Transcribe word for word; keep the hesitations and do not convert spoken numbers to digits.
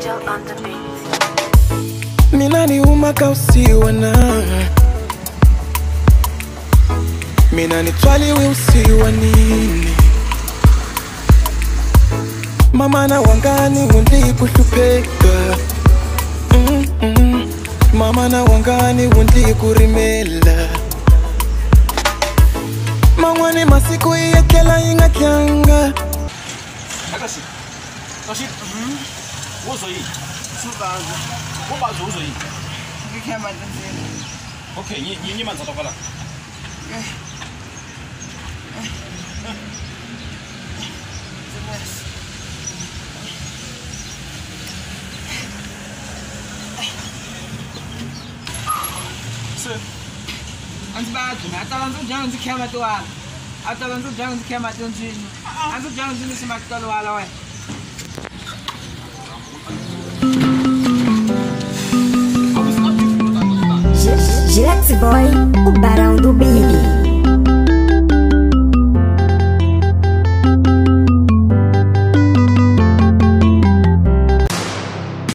Angel on the beat. Mina ni umaka usiwana, mina ni twali we usiwanini. Mama na wangani wundi kushupeka, mm -mm. Mama na wangani wundi kurimela. Mangwani masiku iyekela inga kyanga. Akashi, Akashi, hmm, wozo yi, subazo, wobazo wozo yi. Kikema tenzini. Okay, ni ni ni manza tokala. Eh. Sir, Anzi batu, atalanzo janzi kema tuwa. Atalanzo janzi kema tenzini. Anzi janzi ni simakalo wala we. Jet Boy, o barão do beat.